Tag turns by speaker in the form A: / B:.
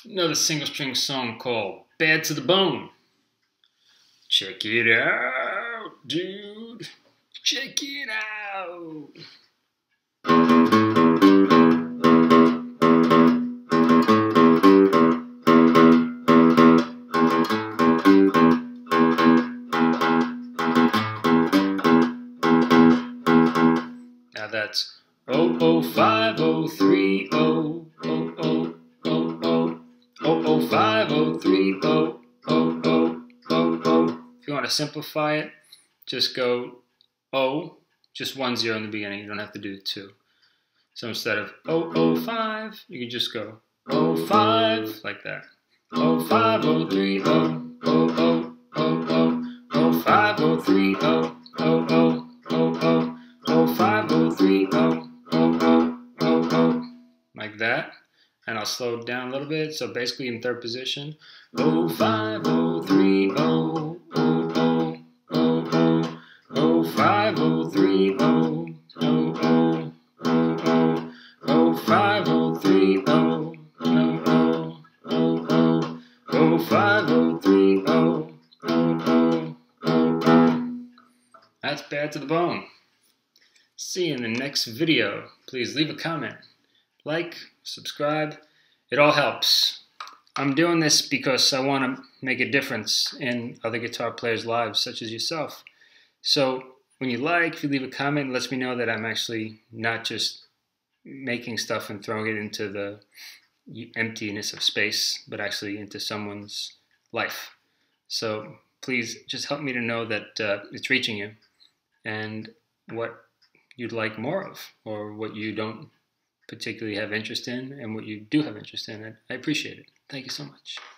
A: Another single string song called Bad to the Bone. Check it out, dude. Check it out. Now that's 00503 00503 If you want to simplify it, just go O, just 1 0 in the beginning. You don't have to do 2. So instead of 005, you can just go 05 like that. 05030 05030 05030 like that. And I'll slow it down a little bit. So basically in third position, 05030 05030 05030 05030. That's Bad to the Bone. See you in the next video. Please leave a comment, like, subscribe. It all helps. I'm doing this because I want to make a difference in other guitar players' lives, such as yourself. So when you like, if you leave a comment, it lets me know that I'm actually not just making stuff and throwing it into the emptiness of space, but actually into someone's life. So please just help me to know that it's reaching you and what you'd like more of, or what you don't particularly have interest in and what you do have interest in. I appreciate it. Thank you so much.